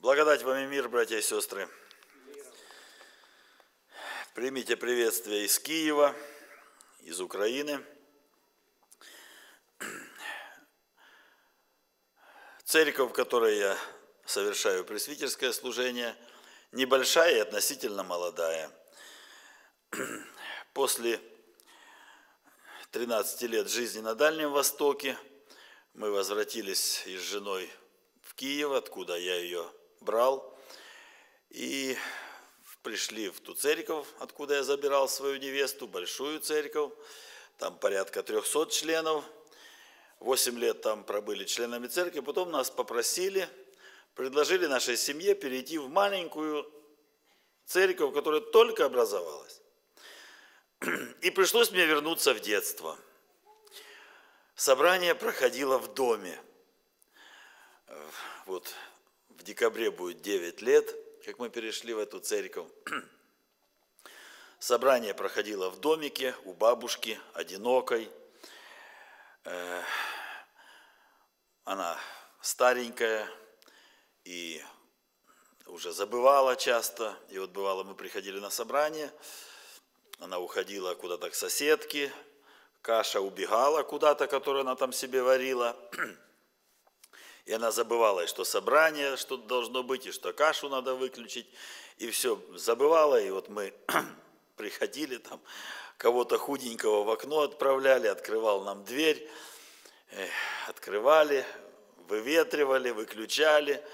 Благодать вам и мир, братья и сестры. Примите приветствие из Киева, из Украины. Церковь, в которой я совершаю пресвитерское служение, небольшая и относительно молодая. После 13 лет жизни на Дальнем Востоке мы возвратились с женой в Киев, откуда я ее брал, и пришли в ту церковь, откуда я забирал свою невесту, большую церковь, там порядка 300 членов, 8 лет там пробыли членами церкви, потом нас попросили, предложили нашей семье перейти в маленькую церковь, которая только образовалась. И пришлось мне вернуться в детство. Собрание проходило в доме. Вот в декабре будет 9 лет, как мы перешли в эту церковь. Собрание проходило в домике у бабушки, одинокой. Она старенькая и уже забывала часто. И вот бывало, мы приходили на собрание, она уходила куда-то к соседке, каша убегала куда-то, которую она там себе варила. И она забывала, и что собрание, что должно быть, и что кашу надо выключить. И все забывала. И вот мы приходили, там кого-то худенького в окно отправляли, открывал нам дверь. Открывали, выветривали, выключали.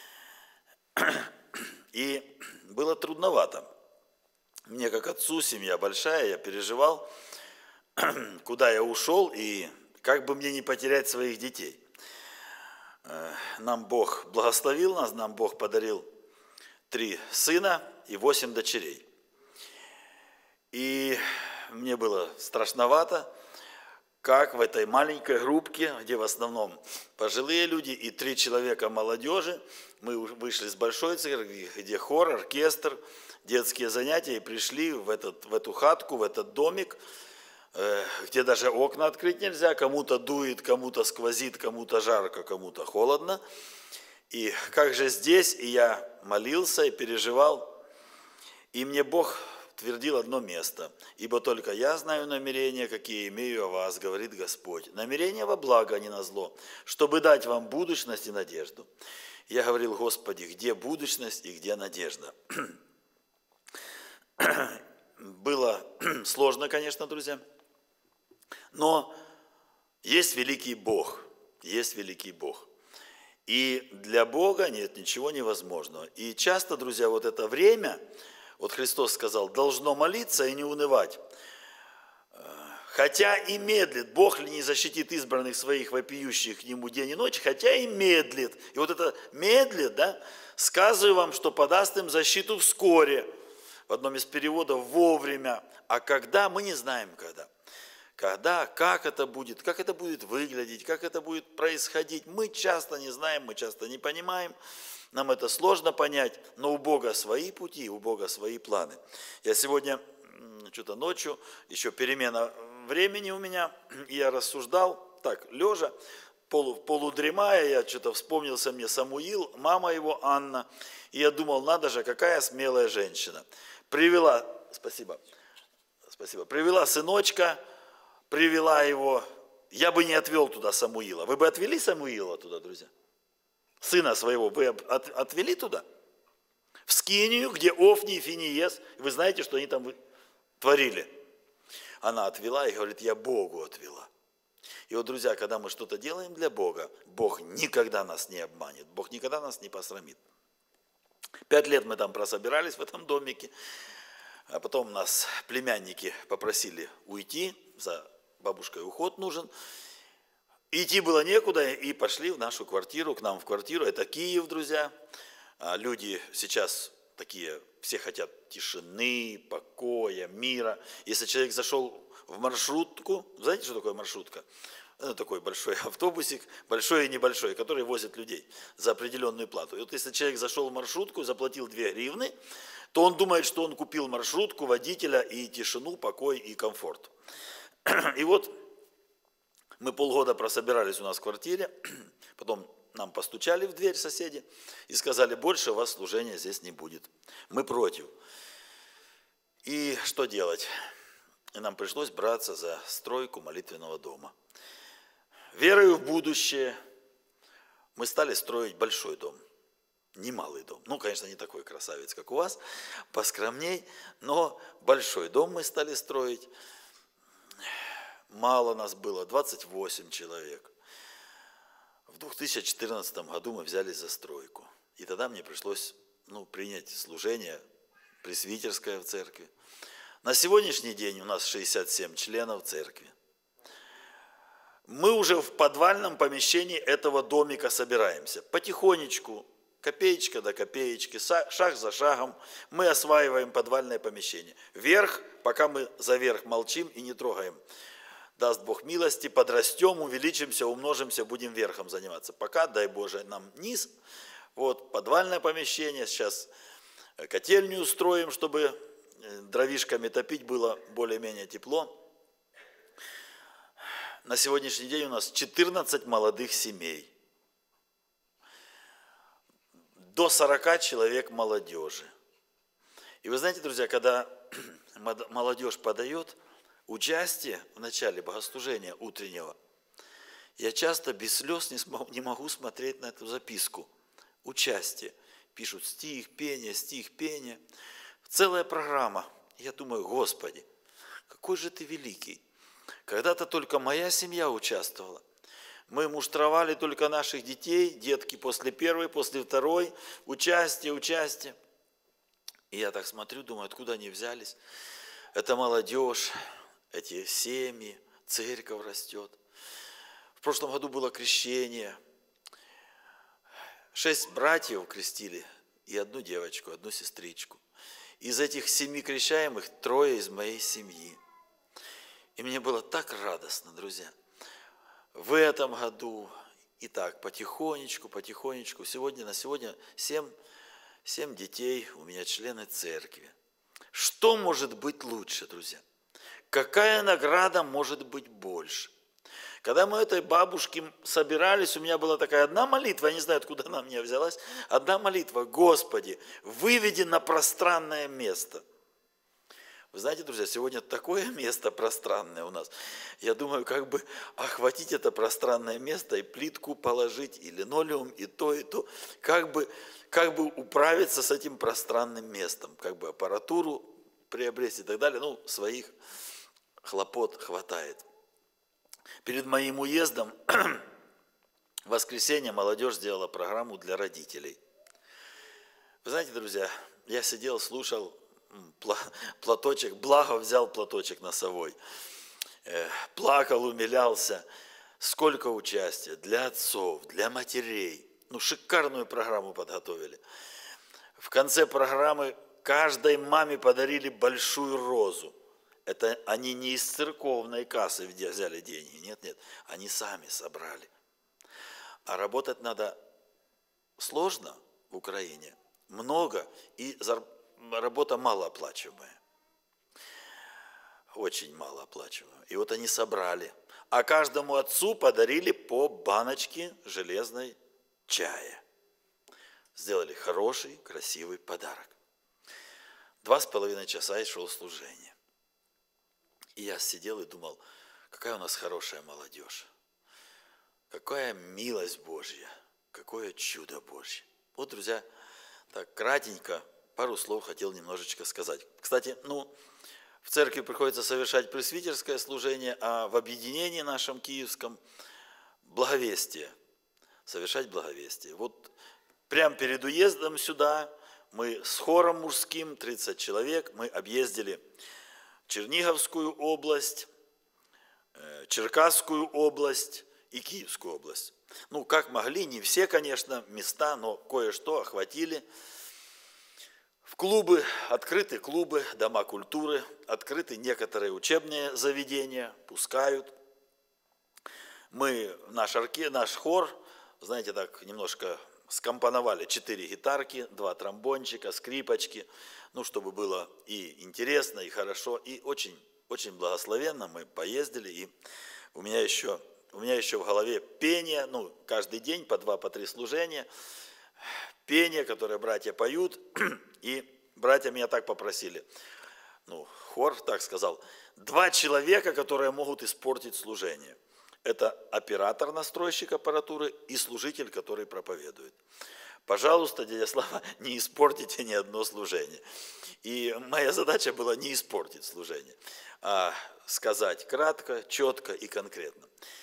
И было трудновато. Мне, как отцу, семья большая, я переживал, куда я ушел и как бы мне не потерять своих детей. Нам Бог благословил нас, нам Бог подарил 3 сына и 8 дочерей. И мне было страшновато, как в этой маленькой группке, где в основном пожилые люди и 3 человека молодежи, мы вышли с большой церкви, где хор, оркестр, детские занятия, и пришли в эту хатку, в этот домик, где даже окна открыть нельзя, кому-то дует, кому-то сквозит, кому-то жарко, кому-то холодно. И как же здесь, и я молился и переживал, и мне Бог твердил одно место: «Ибо только я знаю намерения, какие имею о вас, говорит Господь, намерения во благо, а не на зло, чтобы дать вам будущность и надежду». Я говорил: Господи, где будущность и где надежда? Было сложно, конечно, друзья, но есть великий Бог, есть великий Бог. И для Бога нет ничего невозможного. И часто, друзья, вот это время, вот Христос сказал, должно молиться и не унывать. Хотя и медлит, Бог ли не защитит избранных своих, вопиющих к Нему день и ночь, хотя и медлит. И вот это медлит, да, сказываю вам, что подаст им защиту вскоре. В одном из переводов вовремя. А когда, мы не знаем когда. Когда, как это будет выглядеть, как это будет происходить, мы часто не знаем, мы часто не понимаем. Нам это сложно понять, но у Бога свои пути, у Бога свои планы. Я сегодня, что-то ночью, еще перемена времени у меня, и я рассуждал, так, лежа, полудремая, я что-то вспомнился мне Самуил, мама его Анна, и я думал, надо же, какая смелая женщина. Привела сыночка, привела его, я бы не отвел туда Самуила. Вы бы отвели Самуила туда, друзья? Сына своего вы отвели туда? В Скинию, где Офни и Финиес. Вы знаете, что они там творили? Она отвела и говорит, я Богу отвела. И вот, друзья, когда мы что-то делаем для Бога, Бог никогда нас не обманет, Бог никогда нас не посрамит. 5 лет мы там прособирались в этом домике, а потом нас племянники попросили уйти, за бабушкой уход нужен. Идти было некуда, и пошли в нашу квартиру, к нам в квартиру. Это Киев, друзья. Люди сейчас такие, все хотят тишины, покоя, мира. Если человек зашел в маршрутку, знаете, что такое маршрутка? Это такой большой автобусик, большой и небольшой, который возит людей за определенную плату. И вот если человек зашел в маршрутку, заплатил 2 гривны, то он думает, что он купил маршрутку, водителя и тишину, покой и комфорт. И вот мы полгода прособирались у нас в квартире, потом нам постучали в дверь соседи и сказали, больше у вас служения здесь не будет. Мы против. И что делать? И нам пришлось браться за стройку молитвенного дома. Верою в будущее мы стали строить большой дом. Немалый дом. Ну, конечно, не такой красавец, как у вас, поскромней, но большой дом мы стали строить. Мало нас было, 28 человек. В 2014 году мы взялись за стройку. И тогда мне пришлось принять служение пресвитерское в церкви. На сегодняшний день у нас 67 членов церкви. Мы уже в подвальном помещении этого домика собираемся. Потихонечку, копеечка до копеечки, шаг за шагом мы осваиваем подвальное помещение. Верх, пока мы за верх молчим и не трогаем. Даст Бог милости, подрастем, увеличимся, умножимся, будем верхом заниматься. Пока, дай Боже, нам низ. Вот подвальное помещение, сейчас котельню устроим, чтобы дровишками топить было более-менее тепло. На сегодняшний день у нас 14 молодых семей. До 40 человек молодежи. И вы знаете, друзья, когда молодежь подает участие в начале богослужения утреннего, я часто без слез не могу смотреть на эту записку. Участие. Пишут стих, пение. Целая программа. Я думаю, Господи, какой же ты великий. Когда-то только моя семья участвовала. Мы муштровали только наших детей, детки после первой, после второй, участие. И я так смотрю, думаю, откуда они взялись. Это молодежь, эти семьи, церковь растет. В прошлом году было крещение. 6 братьев крестили и 1 девочку, 1 сестричку. Из этих 7 крещаемых 3 из моей семьи. И мне было так радостно, друзья. В этом году и так потихонечку. На сегодня 7 детей у меня члены церкви. Что может быть лучше, друзья? Какая награда может быть больше? Когда мы этой бабушке собирались, у меня была такая одна молитва, я не знаю, откуда она у меня взялась, одна молитва: Господи, выведи на пространное место. Вы знаете, друзья, сегодня такое место пространное у нас. Я думаю, как бы охватить это пространное место и плитку положить, и линолеум, и то, и то. Как бы управиться с этим пространным местом, как бы аппаратуру приобрести и так далее. Своих хлопот хватает. Перед моим уездом в воскресенье молодежь сделала программу для родителей. Вы знаете, друзья, я сидел, слушал, платочек, благо взял платочек носовой, плакал, умилялся. Сколько участия для отцов, для матерей. Шикарную программу подготовили. В конце программы каждой маме подарили большую розу. Это они не из церковной кассы взяли деньги, нет, они сами собрали. А работать надо сложно в Украине, много, и работа малооплачиваемая. Очень малооплачиваемая. И вот они собрали. А каждому отцу подарили по баночке железной чая. Сделали хороший, красивый подарок. 2,5 часа и шло служение. И я сидел и думал, какая у нас хорошая молодежь. Какая милость Божья, какое чудо Божье. Вот, друзья, так кратенько пару слов хотел немножечко сказать. Кстати, в церкви приходится совершать пресвитерское служение, а в объединении нашем киевском благовестие. Совершать благовестие. Вот прямо перед уездом сюда мы с хором мужским, 30 человек, мы объездили Черниговскую область, Черкасскую область и Киевскую область. Как могли, не все, конечно, места, но кое-что охватили. В клубы, открыты клубы, дома культуры, открыты некоторые учебные заведения, пускают. Мы, наш хор, знаете, так немножко скомпоновали 4 гитарки, 2 тромбончика, скрипочки, чтобы было и интересно, и хорошо, и очень, очень благословенно мы поездили. И у меня еще у меня еще в голове пение, каждый день по 2, по 3 служения, пение, которое братья поют, и братья меня так попросили, хор так сказал, 2 человека, которые могут испортить служение. Это оператор, настройщик аппаратуры и служитель, который проповедует. Пожалуйста, дядя Слава, не испортите ни одно служение. И моя задача была не испортить служение, а сказать кратко, четко и конкретно.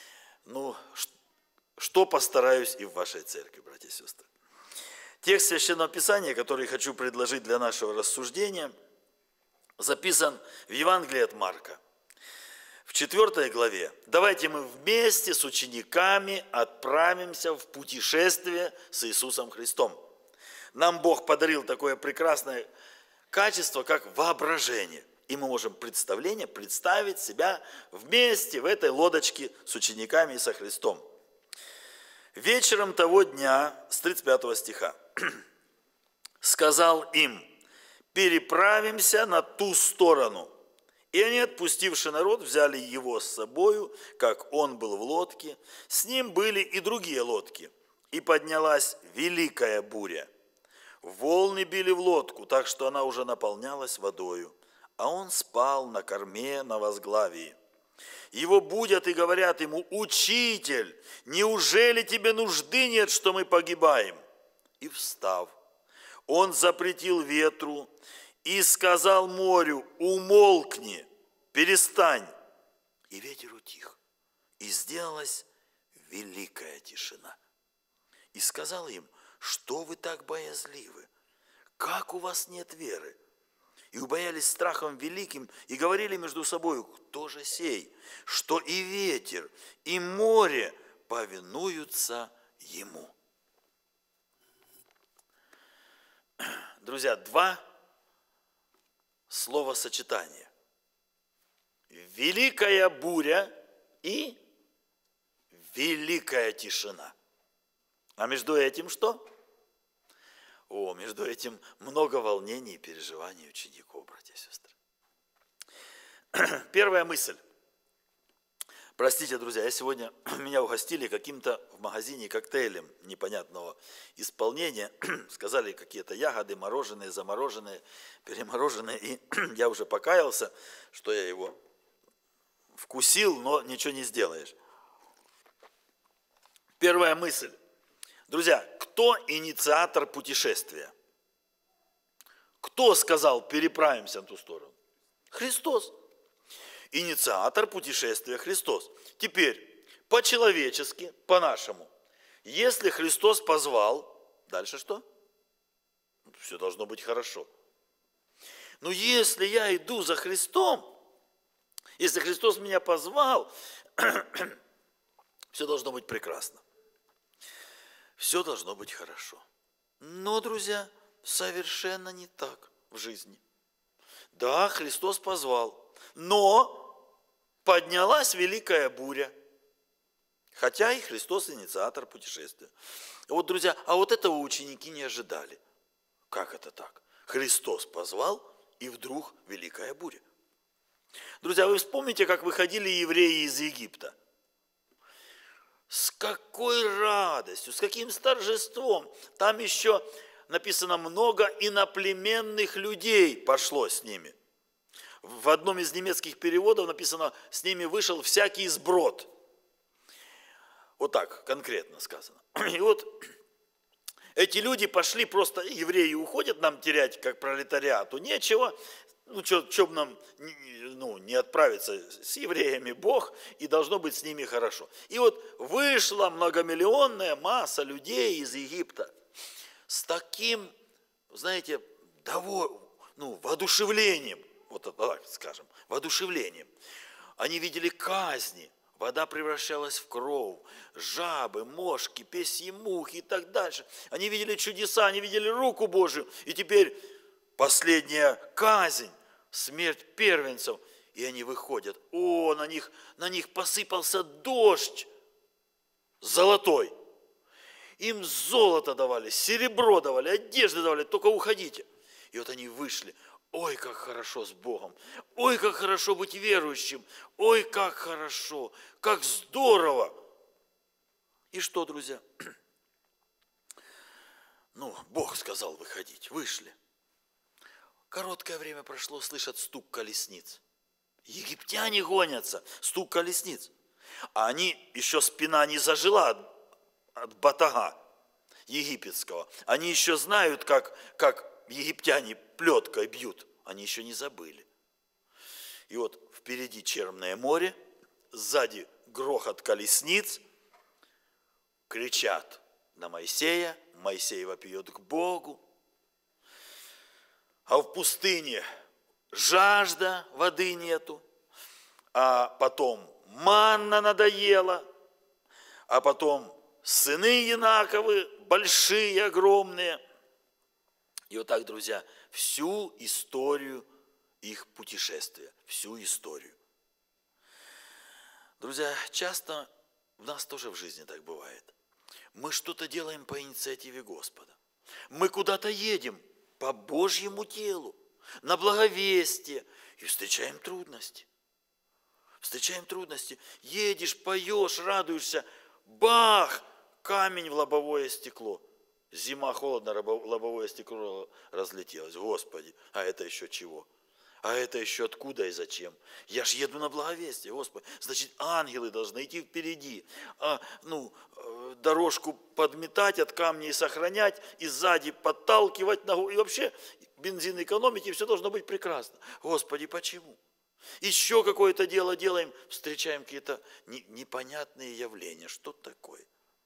Что постараюсь и в вашей церкви, братья и сестры. Текст Священного Писания, который хочу предложить для нашего рассуждения, записан в Евангелии от Марка. В 4 главе. Давайте мы вместе с учениками отправимся в путешествие с Иисусом Христом. Нам Бог подарил такое прекрасное качество, как воображение. И мы можем представить себя вместе в этой лодочке с учениками и со Христом. Вечером того дня, с 35 стиха, сказал им, переправимся на ту сторону. И они, отпустивши народ, взяли его с собою, как он был в лодке. С ним были и другие лодки. И поднялась великая буря. Волны били в лодку, так что она уже наполнялась водою. А он спал на корме на возглавии. Его будят и говорят ему, «Учитель, неужели тебе нужды нет, что мы погибаем?» И встав, он запретил ветру и сказал морю, умолкни, перестань. И ветер утих, и сделалась великая тишина. И сказал им, что вы так боязливы? Как у вас нет веры? И убоялись страхом великим, и говорили между собой, кто же сей, что и ветер, и море повинуются ему. Друзья, 2 словосочетания. Великая буря и великая тишина. А между этим что? Между этим много волнений и переживаний учеников, братья и сестры. Первая мысль. Простите, друзья, меня угостили каким-то в магазине коктейлем непонятного исполнения. Сказали какие-то ягоды, мороженые, замороженные, перемороженные. И я уже покаялся, что я его вкусил, но ничего не сделаешь. Первая мысль. Друзья, кто инициатор путешествия? Кто сказал, переправимся на ту сторону? Христос. Инициатор путешествия Христос. Теперь, по-человечески, по-нашему, если Христос позвал, дальше что? Все должно быть хорошо. Но если я иду за Христом, если Христос меня позвал, все должно быть прекрасно. Все должно быть хорошо. Но, друзья, совершенно не так в жизни. Да, Христос позвал, но поднялась великая буря. Хотя и Христос инициатор путешествия. Друзья, этого ученики не ожидали. Как это так? Христос позвал, и вдруг великая буря. Друзья, вы вспомните, как выходили евреи из Египта. С какой радостью, с каким торжеством. Там еще написано, много иноплеменных людей пошло с ними. В одном из немецких переводов написано, с ними вышел всякий сброд. Вот так конкретно сказано. И эти люди пошли, просто евреи уходят, нам терять как пролетариату нечего. Что бы нам не отправиться с евреями Бог, и должно быть с ними хорошо. И вышла многомиллионная масса людей из Египта с таким, знаете, воодушевлением, так скажем, воодушевлением. Они видели казни, вода превращалась в кровь, жабы, мошки, песьи мухи и так дальше. Они видели чудеса, они видели руку Божию, и теперь последняя казнь, смерть первенцев, и они выходят. На них посыпался дождь золотой. Им золото давали, серебро давали, одежды давали, только уходите. И они вышли. ой, как хорошо с Богом, ой, как хорошо быть верующим, ой, как хорошо, как здорово. И что, друзья? Ну, Бог сказал выходить, вышли. Короткое время прошло, слышат стук колесниц. Египтяне гонятся, стук колесниц. А они, еще спина не зажила от батага египетского. Они еще знают, как египтяне плеткой бьют. Они еще не забыли. И вот впереди Черное море, сзади грохот колесниц, кричат на Моисея, Моисей вопиет к Богу. А в пустыне жажда, воды нету, а потом манна надоела, а потом сыны Янаковы, большие, огромные. И вот так, друзья, всю историю их путешествия, всю историю. Друзья, часто в нас тоже в жизни так бывает. Мы что-то делаем по инициативе Господа. Мы куда-то едем по Божьему делу, на благовестие, и встречаем трудности. Встречаем трудности. Едешь, поешь, радуешься, бах, камень в лобовое стекло. Зима, холодно, лобовое стекло разлетелось. Господи, а это еще чего? А это еще откуда и зачем? Я ж еду на благовестие, Господи. Значит, ангелы должны идти впереди, дорожку подметать, от камней сохранять, и сзади подталкивать ногу. И вообще бензин экономить, и все должно быть прекрасно. Господи, почему? Еще какое-то дело делаем, встречаем какие-то непонятные явления. Что такое?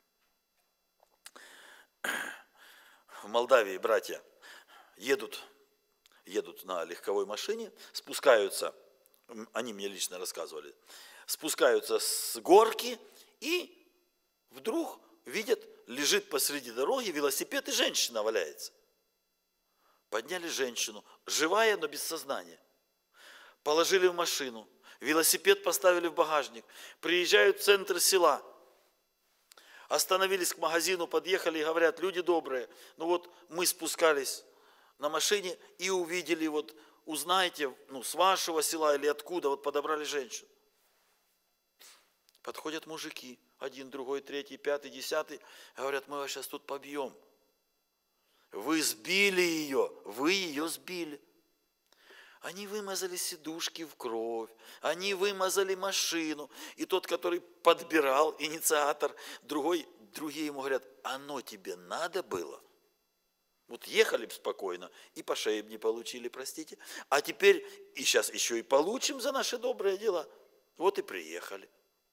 В Молдавии братья едут на легковой машине, спускаются, они мне лично рассказывали, спускаются с горки и вдруг видят, лежит посреди дороги велосипед и женщина валяется. Подняли женщину, живая, но без сознания. Положили в машину, велосипед поставили в багажник, приезжают в центр села, остановились к магазину, подъехали и говорят, люди добрые, мы спускались на машине и увидели, узнаете, с вашего села или откуда, подобрали женщину. Подходят мужики, один, другой, третий, пятый, десятый, говорят, мы вас сейчас тут побьем. Вы сбили ее, вы ее сбили. Они вымазали сидушки в кровь, они вымазали машину. И тот, который подбирал, инициатор, другие ему говорят, оно тебе надо было? Ехали бы спокойно, и по шее бы не получили, простите. А теперь и сейчас еще и получим за наши добрые дела. И приехали.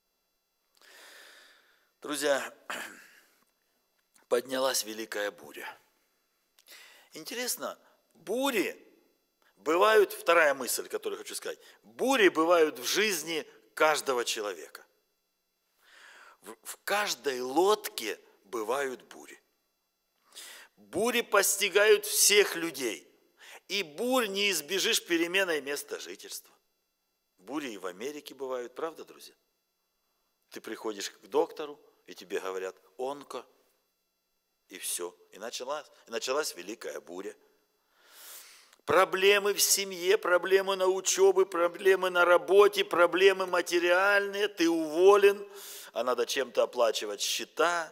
Друзья, поднялась великая буря. Интересно, бури бывают, вторая мысль, которую хочу сказать, бури бывают в жизни каждого человека. В каждой лодке бывают бури. Бури постигают всех людей. И бурь не избежишь переменой места жительства. Бури и в Америке бывают, правда, друзья? Ты приходишь к доктору, и тебе говорят онко, и все. И началась великая буря. Проблемы в семье, проблемы на учебе, проблемы на работе, проблемы материальные, ты уволен, а надо чем-то оплачивать счета.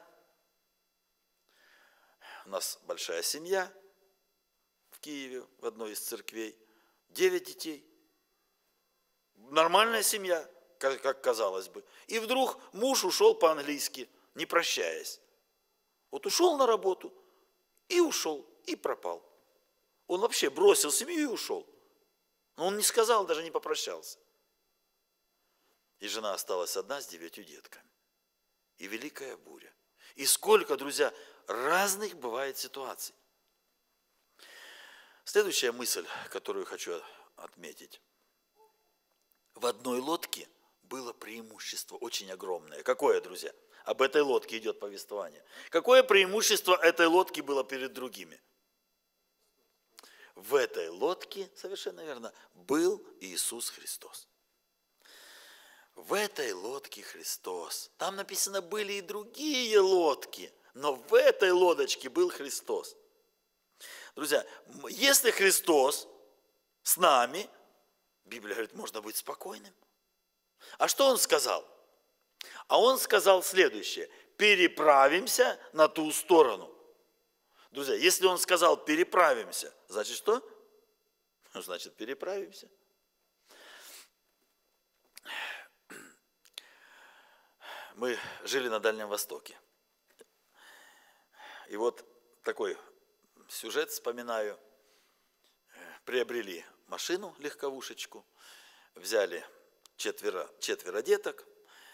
У нас большая семья в Киеве, в одной из церквей, 9 детей. Нормальная семья, как казалось бы. И вдруг муж ушел по-английски, не прощаясь. Ушел на работу, и пропал. Он вообще бросил семью и ушел. Но он не сказал, даже не попрощался. И жена осталась одна с 9 детками. И великая буря. И сколько, друзья, разных бывает ситуаций. Следующая мысль, которую хочу отметить. В одной лодке было преимущество очень огромное. Какое, друзья? Об этой лодке идет повествование. Какое преимущество этой лодки было перед другими? В этой лодке, совершенно верно, был Иисус Христос. В этой лодке Христос. Там написано, были и другие лодки, но в этой лодочке был Христос. Друзья, если Христос с нами, Библия говорит, можно быть спокойным. А что он сказал? А он сказал следующее: переправимся на ту сторону. Друзья, если он сказал переправимся, значит что? Значит переправимся. Мы жили на Дальнем Востоке. И вот такой сюжет вспоминаю. Приобрели машину, легковушечку, взяли четверо деток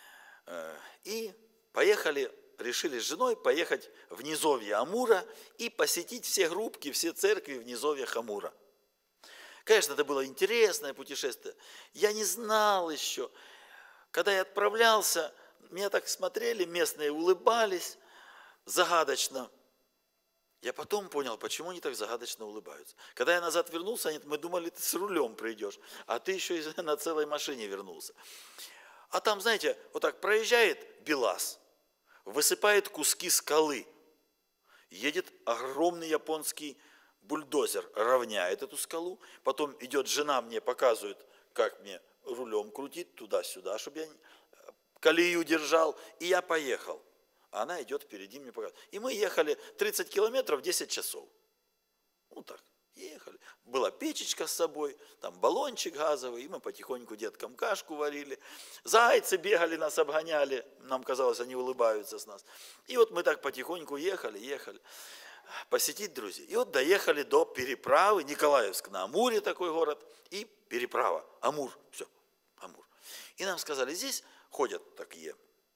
и поехали, решили с женой поехать в низовье Амура и посетить все группки, все церкви в низовьях Амура. Конечно, это было интересное путешествие. Я не знал еще. Когда я отправлялся, меня так смотрели, местные улыбались загадочно. Я потом понял, почему они так загадочно улыбаются. Когда я назад вернулся, мы думали, ты с рулем придешь, а ты еще и на целой машине вернулся. А там, знаете, вот так проезжает БелАЗ, высыпает куски скалы, едет огромный японский бульдозер, равняет эту скалу, потом идет жена, мне показывает, как мне рулем крутить туда-сюда, чтобы я колею держал, и я поехал. А она идет впереди, мне показывает. И мы ехали 30 километров 10 часов. Ну так, ехали. Была печечка с собой, там баллончик газовый, и мы потихоньку деткам кашку варили. Зайцы бегали, нас обгоняли, нам казалось, они улыбаются с нас. И вот мы так потихоньку ехали, посетить друзей. И вот доехали до переправы, Николаевск на Амуре такой город, и переправа, Амур, все, Амур. И нам сказали, здесь ходят такие,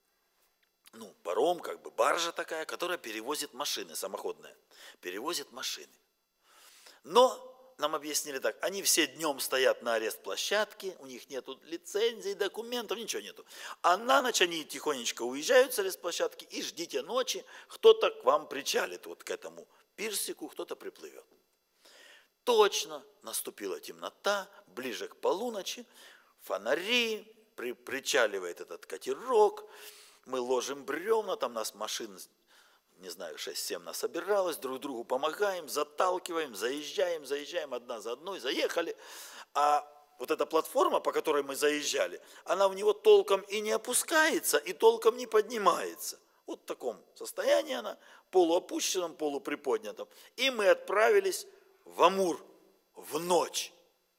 паром, как бы баржа такая, которая перевозит машины, самоходная, перевозит машины. Но нам объяснили так, они все днем стоят на арест-площадке, у них нету лицензий, документов, ничего нету. А на ночь они тихонечко уезжают с арест-площадки и ждите ночи, кто-то к вам причалит вот к этому пирсику, кто-то приплывет. Точно наступила темнота, ближе к полуночи, фонари, причаливает этот катерок, мы ложим бревна, там нас машин, не знаю, 6-7 насобиралось, друг другу помогаем, заталкиваем, заезжаем одна за одной, заехали. А вот эта платформа, по которой мы заезжали, она в него толком и не опускается, и толком не поднимается. Вот в таком состоянии она, полуопущенном, полуприподнятом. И мы отправились в Амур в ночь.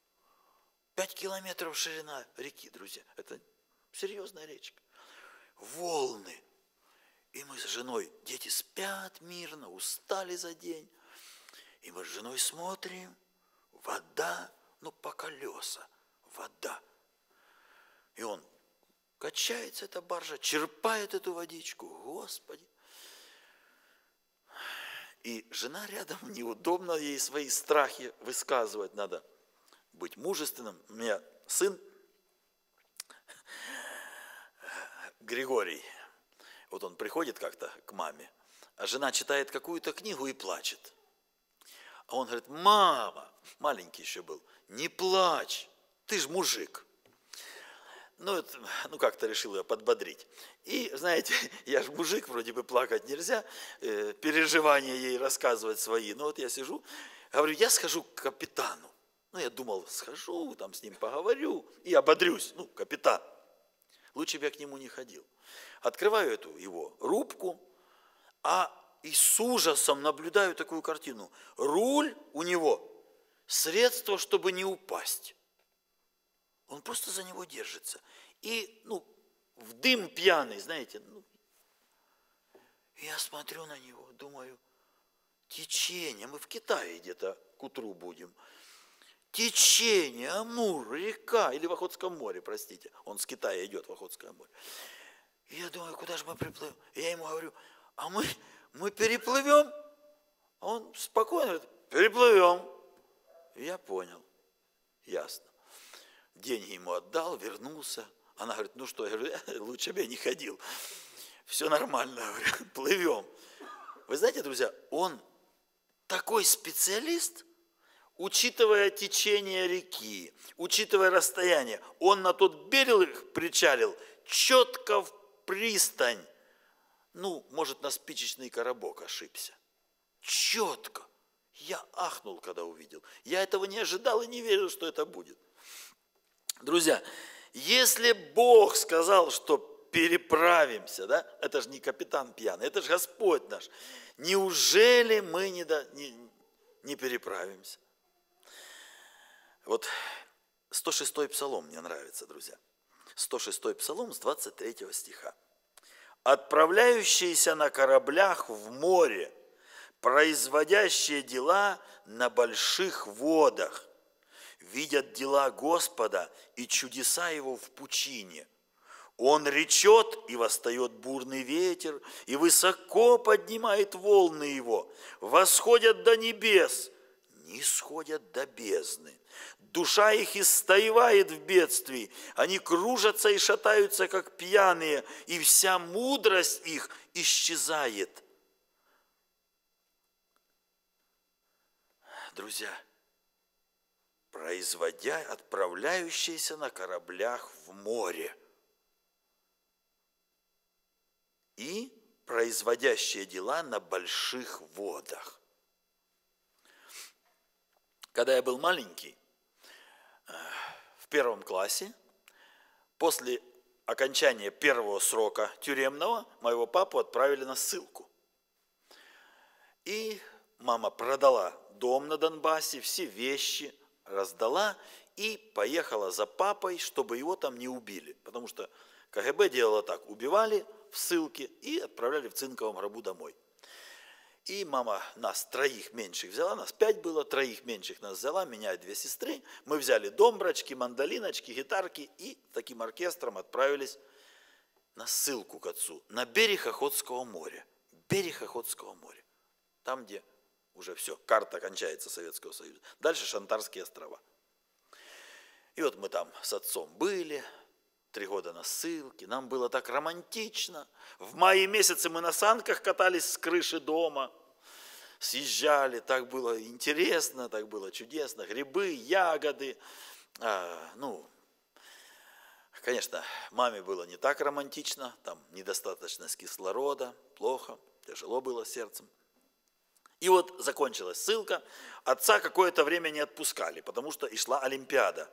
5 километров ширина реки, друзья, это серьезная речка. Волны. И мы с женой, дети спят мирно, устали за день. И мы с женой смотрим, вода, по колеса, вода. И он качается, эта баржа, черпает эту водичку, Господи. И жена рядом, неудобно ей свои страхи высказывать, надо быть мужественным. У меня сын Григорий, вот он приходит как-то к маме, а жена читает какую-то книгу и плачет. А он говорит, мама, маленький еще был, не плачь, ты ж мужик. Как-то решил ее подбодрить. И, знаете, я же мужик, вроде бы плакать нельзя, переживания ей рассказывать свои. Но вот я сижу, говорю, я схожу к капитану. Я думал, схожу, там с ним поговорю и ободрюсь. Капитан. Лучше бы я к нему не ходил. Открываю эту его рубку, и с ужасом наблюдаю такую картину. Руль у него, средство, чтобы не упасть. Он просто за него держится. И, в дым пьяный, знаете. Я смотрю на него, думаю, течение, мы в Китае где-то к утру будем. Течение, Амур, река, или в Охотском море, простите. Он с Китая идет в Охотское море. И я думаю, куда же мы приплывем? И я ему говорю, а мы переплывем? А он спокойно говорит, переплывем. И я понял, ясно. Деньги ему отдал, вернулся. Она говорит, я говорю, лучше бы я не ходил. Все нормально, говорю, плывем. Вы знаете, друзья, он такой специалист, учитывая течение реки, учитывая расстояние, он на тот берег причалил четко в пристань. Может, на спичечный коробок ошибся. Четко, Я ахнул, когда увидел. Я этого не ожидал и не верил, что это будет. Друзья, если Бог сказал, что переправимся, да, это же не капитан пьяный, это же Господь наш. Неужели мы не переправимся? Вот 106-й псалом мне нравится, друзья. 106-й псалом с 23 стиха. «Отправляющиеся на кораблях в море, производящие дела на больших водах, видят дела Господа и чудеса Его в пучине. Он речет, и восстает бурный ветер, и высоко поднимает волны Его, восходят до небес, нисходят до бездны. Душа их истаивает в бедствии, они кружатся и шатаются, как пьяные, и вся мудрость их исчезает». Друзья, отправляющиеся на кораблях в море и производящие дела на больших водах. Когда я был маленький, в 1 классе, после окончания первого срока тюремного, моего папу отправили на ссылку. И мама продала дом на Донбассе, все вещи раздала и поехала за папой, чтобы его там не убили. Потому что КГБ делало так, убивали в ссылке и отправляли в цинковом гробу домой. И мама нас 3 меньших взяла, нас 5 было, 3 меньших нас взяла, меня и 2 сестры. Мы взяли домбрачки, мандолиночки, гитарки и таким оркестром отправились на ссылку к отцу, на берег Охотского моря. Берег Охотского моря. Там, где уже все, карта кончается Советского Союза. Дальше Шантарские острова. И вот мы там с отцом были, 3 года на ссылке, нам было так романтично. В мае месяце мы на санках катались с крыши дома, съезжали, так было интересно, так было чудесно. Грибы, ягоды. Конечно, маме было не так романтично, там недостаточность кислорода, плохо, тяжело было сердцем. И вот закончилась ссылка, отца какое-то время не отпускали, потому что и шла Олимпиада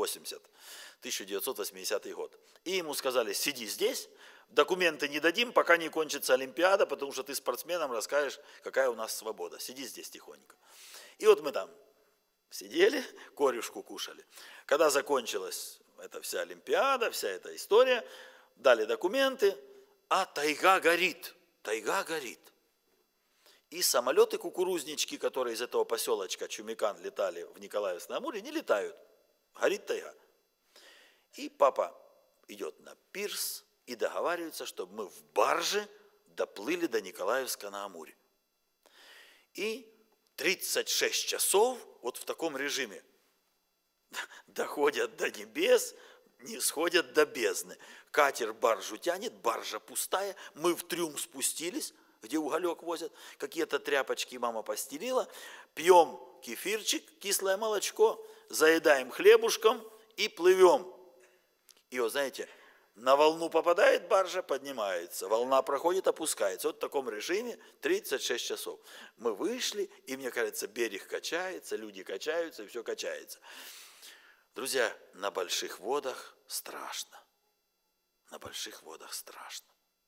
1980 год. И ему сказали, сиди здесь, документы не дадим, пока не кончится Олимпиада, потому что ты спортсменам расскажешь, какая у нас свобода. Сиди здесь тихонько. И вот мы там сидели, корюшку кушали. Когда закончилась эта вся Олимпиада, вся эта история, дали документы, а тайга горит, тайга горит. И самолеты-кукурузнички, которые из этого поселочка Чумикан летали в Николаевск-на-Амуре, не летают. Горит тайга. И папа идет на пирс и договаривается, чтобы мы в барже доплыли до Николаевска-на-Амуре. И 36 часов вот в таком режиме доходят до небес, не сходят до бездны. Катер баржу тянет, баржа пустая, мы в трюм спустились, где уголек возят, какие-то тряпочки мама постелила, пьем кефирчик, кислое молочко, заедаем хлебушком и плывем. И вот знаете, на волну попадает баржа, поднимается, волна проходит, опускается. Вот в таком режиме 36 часов. Мы вышли, и мне кажется, берег качается, люди качаются, и все качается. Друзья, на больших водах страшно. На больших водах страшно.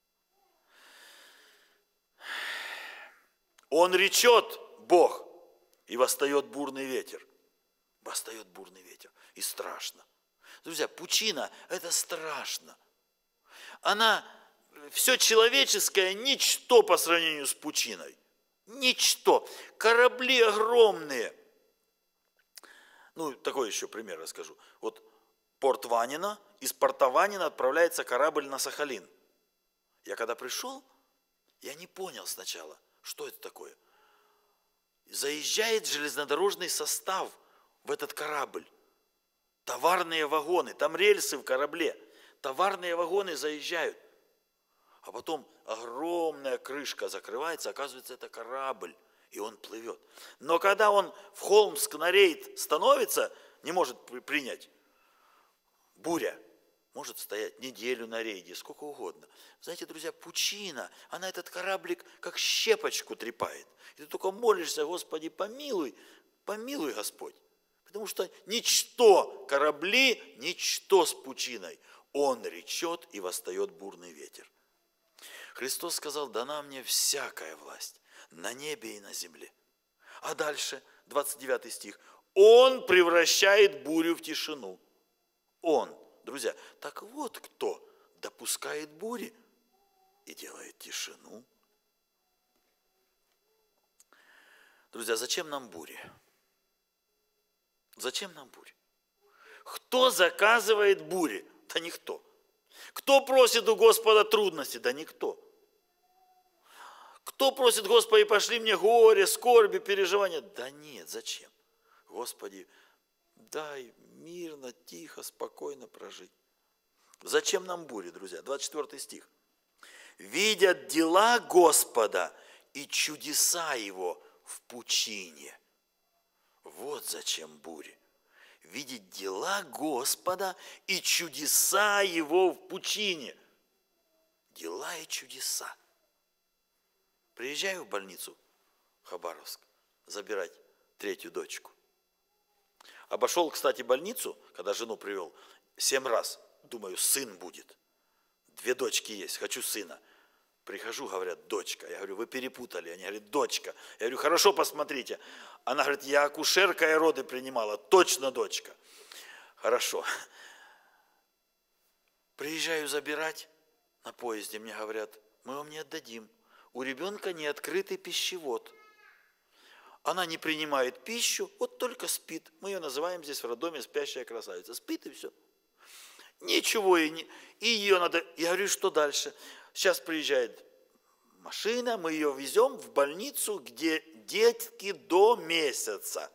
Он речет, Бог, и восстает бурный ветер. Восстает бурный ветер, и страшно. Друзья, пучина – это страшно. Все человеческое – ничто по сравнению с пучиной. Ничто. Корабли огромные. Такой еще пример расскажу. Вот порт Ванина, из порта Ванина отправляется корабль на Сахалин. Я когда пришел, я не понял сначала, что это такое. Заезжает железнодорожный состав в этот корабль. Товарные вагоны, там рельсы в корабле. Товарные вагоны заезжают. А потом огромная крышка закрывается, оказывается, это корабль, и он плывет. Но когда он в Холмск на рейд становится, не может принять, буря. может стоять неделю на рейде, сколько угодно. Знаете, друзья, пучина, она этот кораблик как щепочку трепает. И ты только молишься: Господи, помилуй, помилуй, Господь. Потому что ничто, корабли, ничто с пучиной. Он речет, и восстает бурный ветер. Христос сказал: дана мне всякая власть на небе и на земле. А дальше, 29 стих. Он превращает бурю в тишину. Он. Друзья, так вот кто допускает бури и делает тишину. Друзья, зачем нам бури? Зачем нам бури? Кто заказывает бури? Да никто. Кто просит у Господа трудности? Да никто. Кто просит: Господи, пошли мне горе, скорби, переживания? Да нет, зачем? Господи, дай мирно, тихо, спокойно прожить. Зачем нам бури, друзья? 24 стих. Видят дела Господа и чудеса Его в пучине. Вот зачем бури. Видеть дела Господа и чудеса Его в пучине. Дела и чудеса. Приезжаю в больницу Хабаровск забирать третью дочку. Обошел, кстати, больницу, когда жену привел, 7 раз. Думаю, сын будет. 2 дочки есть, хочу сына. Прихожу, говорят: дочка. Я говорю: вы перепутали. Они говорят: дочка. Я говорю: хорошо, посмотрите. Она говорит: я акушерка и роды принимала. Точно дочка. Хорошо. Приезжаю забирать на поезде. Мне говорят: мы вам не отдадим. У ребенка не открытый пищевод. Она не принимает пищу, вот только спит. Мы ее называем здесь в роддоме спящая красавица. Спит и все. Ничего и не... И ее надо... Я говорю: что дальше? Сейчас приезжает машина, мы ее везем в больницу, где детки до месяца.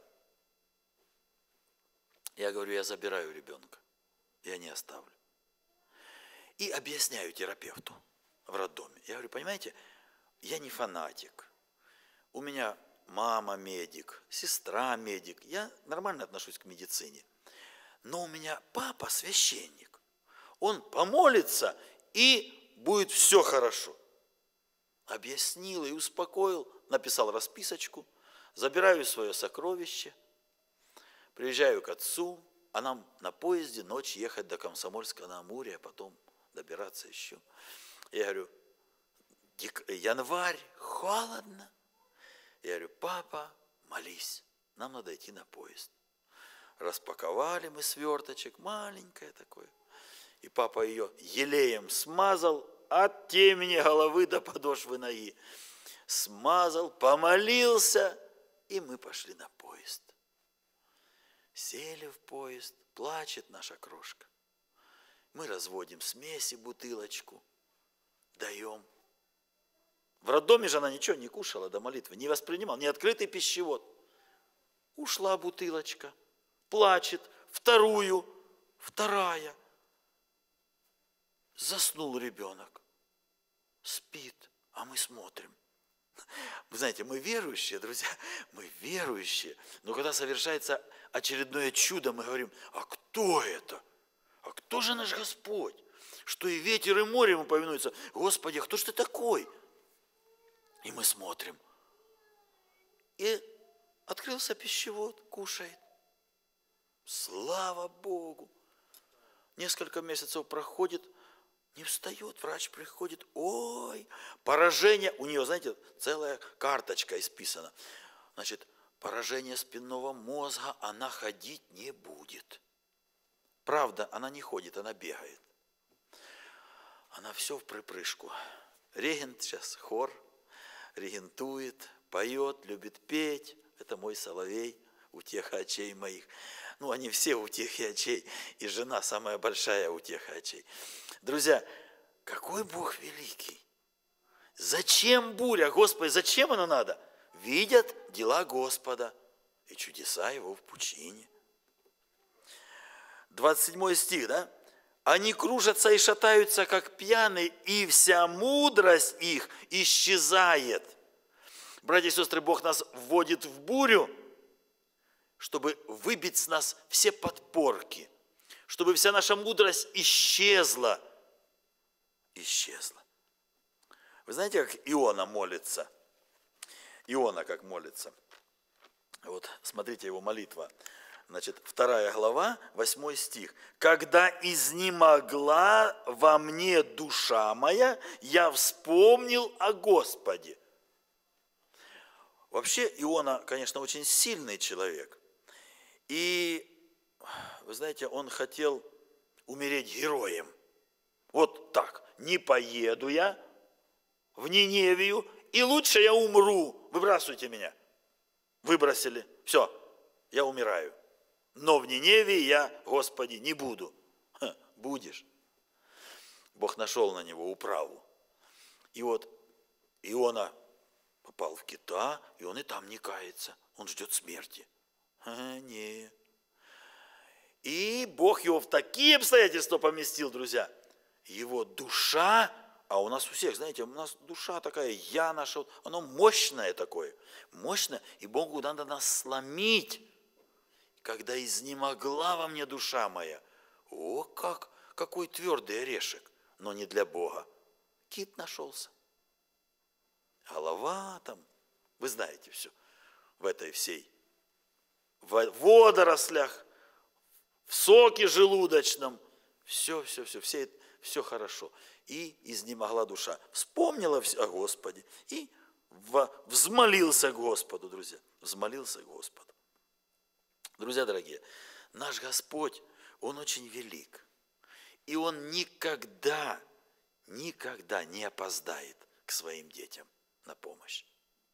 Я говорю: я забираю ребенка, я не оставлю. И объясняю терапевту в роддоме. Я говорю: понимаете, я не фанатик. У меня мама медик, сестра медик. Я нормально отношусь к медицине. Но у меня папа священник. Он помолится, и будет все хорошо. Объяснил и успокоил, написал расписочку, забираю свое сокровище, приезжаю к отцу, а нам на поезде ночь ехать до Комсомольска-на-Амуре, а потом добираться еще. Я говорю: январь, холодно. Я говорю: папа, молись, нам надо идти на поезд. Распаковали мы сверточек, маленькое такое. И папа ее елеем смазал от темени головы до подошвы ноги. Смазал, помолился, и мы пошли на поезд. Сели в поезд, плачет наша крошка. Мы разводим смеси, бутылочку, даем. В роддоме же она ничего не кушала до молитвы, не воспринимала, не открытый пищевод. Ушла бутылочка, плачет, вторая. Заснул ребенок, спит, а мы смотрим. Вы знаете, мы верующие, друзья, мы верующие. Но когда совершается очередное чудо, мы говорим: а кто это? А кто же наш Господь? Что и ветер, и море ему повинуются. Господи, а кто ж ты такой? И мы смотрим. И открылся пищевод, кушает. Слава Богу! Несколько месяцев проходит, не встает, врач приходит: ой, поражение, у нее, знаете, целая карточка исписана. Значит, поражение спинного мозга, она ходить не будет. Правда, она не ходит, она бегает. Она все в припрыжку. Регент сейчас, хор, регентует, поет, любит петь. Это мой соловей, утеха очей моих. Ну, они все утехи очей, и жена самая большая утеха очей. Друзья, какой Бог великий! Зачем буря, Господи, зачем она надо? Видят дела Господа и чудеса Его в пучине. 27 стих, да? Они кружатся и шатаются, как пьяные, и вся мудрость их исчезает. Братья и сестры, Бог нас вводит в бурю, чтобы выбить с нас все подпорки, чтобы вся наша мудрость исчезла. Исчезла. Вы знаете, как Иона молится? Иона как молится. Вот смотрите его молитва. Значит, 2 глава, 8 стих. «Когда изнемогла во мне душа моя, я вспомнил о Господе». Вообще Иона, конечно, очень сильный человек. И, вы знаете, он хотел умереть героем. Вот так. Не поеду я в Ниневию, и лучше я умру. Выбрасывайте меня. Выбросили. Все, я умираю. Но в Ниневии я, Господи, не буду. Будешь. Бог нашел на него управу. И вот Иона попал в кита, и он и там не кается. Он ждет смерти. Не. И Бог его в такие обстоятельства поместил, друзья. Его душа, а у нас у всех, знаете, у нас душа такая, я наша, оно мощное такое. Мощное, и Богу надо нас сломить. Когда изнемогла во мне душа моя, о, какой твердый орешек, но не для Бога. Кит нашелся. Голова там, вы знаете все, в этой всей, в водорослях, в соке желудочном, все хорошо. И изнемогла душа. Вспомнила о Господе и взмолился к Господу, друзья, взмолился к Господу. Друзья дорогие, наш Господь, Он очень велик. И Он никогда не опоздает к своим детям на помощь.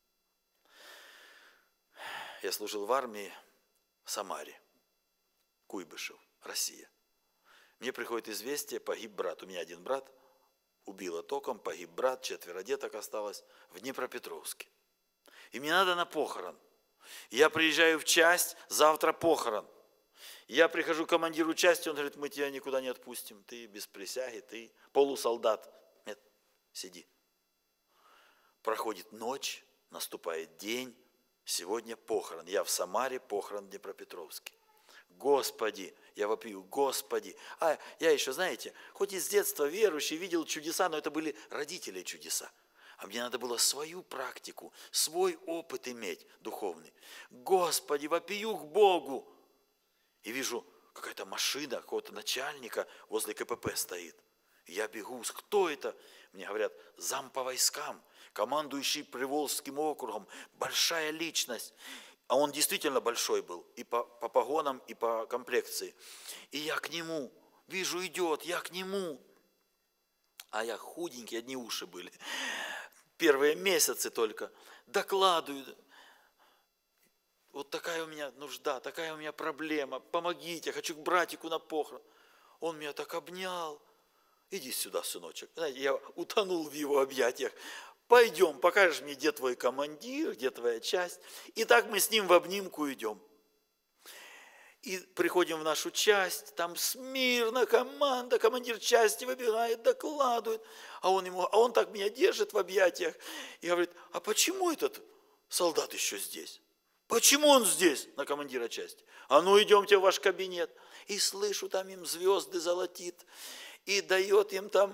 Я служил в армии в Самаре, Куйбышев, Россия. Мне приходит известие, погиб брат. У меня один брат, убило током, погиб брат, 4 деток осталось в Днепропетровске. И мне надо на похорон. Я приезжаю в часть, завтра похорон. Я прихожу к командиру части, он говорит, мы тебя никуда не отпустим. Ты без присяги, ты полусолдат. Нет, сиди. Проходит ночь, наступает день, сегодня похорон. Я в Самаре, похорон в Днепропетровске. Господи, я вопию, Господи. А я еще, знаете, хоть и с детства верующий, видел чудеса, но это были родители чудеса. А мне надо было свою практику, свой опыт иметь духовный. Господи, вопию к Богу. И вижу, какая-то машина какого-то начальника возле КПП стоит. Я бегу, кто это? Мне говорят, зам по войскам, командующий Приволжским округом, большая личность. А он действительно большой был, и по погонам, и по комплекции. И я к нему, вижу, идет, я к нему. А я худенький, одни уши были. Первые месяцы только. Докладываю. Вот такая у меня нужда, такая у меня проблема. Помогите, я хочу к братику на похорон. Он меня так обнял. Иди сюда, сыночек. Знаете, я утонул в его объятиях. Пойдем, покажешь мне, где твой командир, где твоя часть. И так мы с ним в обнимку идем. И приходим в нашу часть, там смирно команда, командир части выбегает, докладывает. А он так меня держит в объятиях и говорит, а почему этот солдат еще здесь? Почему он здесь, на командира части? А ну идемте в ваш кабинет. И слышу, там им звезды золотит. И дает им там,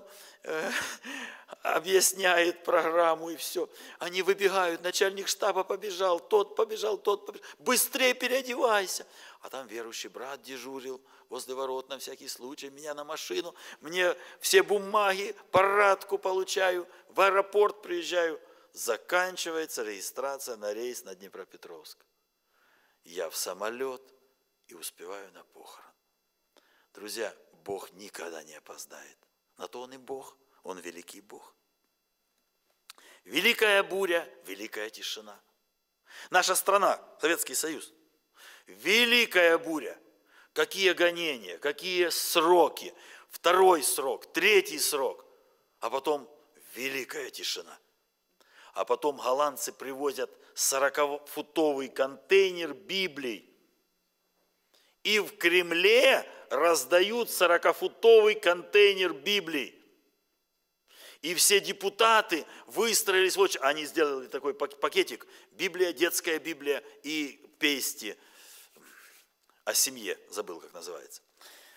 объясняет программу и все. Они выбегают, начальник штаба побежал, тот побежал. Быстрее переодевайся. А там верующий брат дежурил возле ворот на всякий случай. Меня на машину, мне все бумаги, парадку получаю, в аэропорт приезжаю. Заканчивается регистрация на рейс на Днепропетровск. Я в самолет и успеваю на похорон. Друзья, Бог никогда не опоздает. На то Он и Бог, Он великий Бог. Великая буря, великая тишина. Наша страна, Советский Союз, великая буря. Какие гонения, какие сроки. 2-й срок, 3-й срок. А потом великая тишина. А потом голландцы привозят 40-футовый контейнер Библий. И в Кремле раздают 40-футовый контейнер Библий. И все депутаты выстроились в очередь. Они сделали такой пакетик. Библия, детская Библия и песни о семье. Забыл, как называется.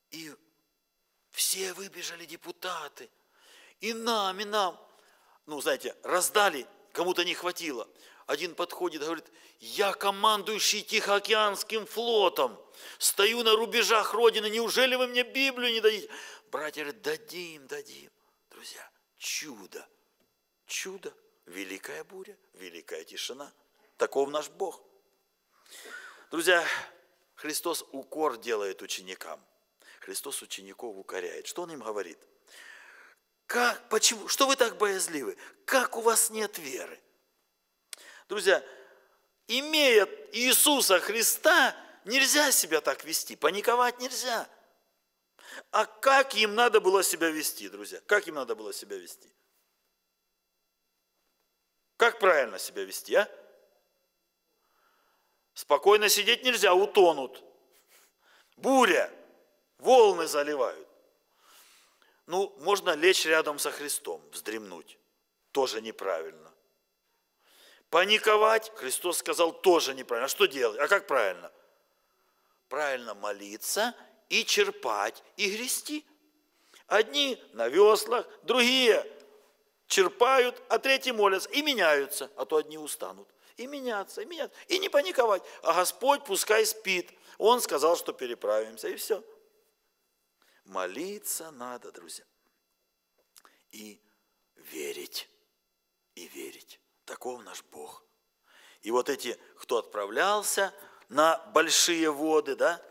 И все выбежали депутаты. И нам. Ну, знаете, раздали, кому-то не хватило. Один подходит, говорит, я командующий Тихоокеанским флотом, стою на рубежах Родины, неужели вы мне Библию не дадите? Братья говорят, дадим. Друзья, чудо, великая буря, великая тишина. Таков наш Бог. Друзья, Христос укор делает ученикам. Христос учеников укоряет. Что Он им говорит? Почему? Что вы так боязливы? Как у вас нет веры? Друзья, имея Иисуса Христа, нельзя себя так вести, паниковать нельзя. А как им надо было себя вести, друзья? Как им надо было себя вести? Как правильно себя вести, а? Спокойно сидеть нельзя, утонут. Буря, волны заливают. Ну, можно лечь рядом со Христом, вздремнуть. Тоже неправильно. Паниковать, Христос сказал, тоже неправильно. А что делать? А как правильно? Правильно молиться и черпать, и грести. Одни на веслах, другие черпают, а третьи молятся и меняются, а то одни устанут. И меняться, и не паниковать. А Господь пускай спит. Он сказал, что переправимся, и все. Молиться надо, друзья. И верить. Таков наш Бог. И вот эти, кто отправлялся на большие воды, да,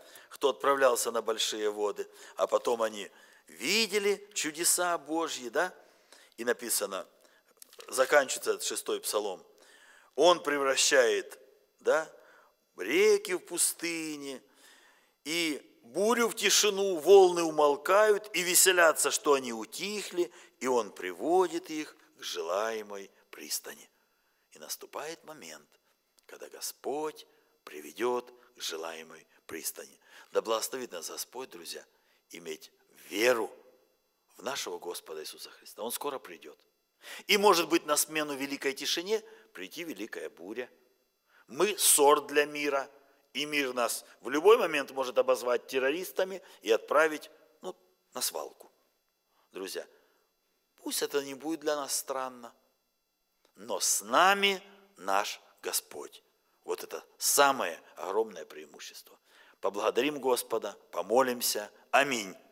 а потом они видели чудеса Божьи, да, и написано, заканчивается этот 6-й псалом, Он превращает, да, реки в пустыне, и бурю в тишину, волны умолкают, и веселятся, что они утихли, и Он приводит их к желаемой пристани. И наступает момент, когда Господь приведет к желаемой пристани. Да благословит нас Господь, друзья, иметь веру в нашего Господа Иисуса Христа. Он скоро придет. И может быть на смену великой тишине прийти великая буря. Мы ссор для мира, и мир нас в любой момент может обозвать террористами и отправить на свалку. Друзья, пусть это не будет для нас странно, но с нами наш Господь. Вот это самое огромное преимущество. Поблагодарим Господа, помолимся. Аминь.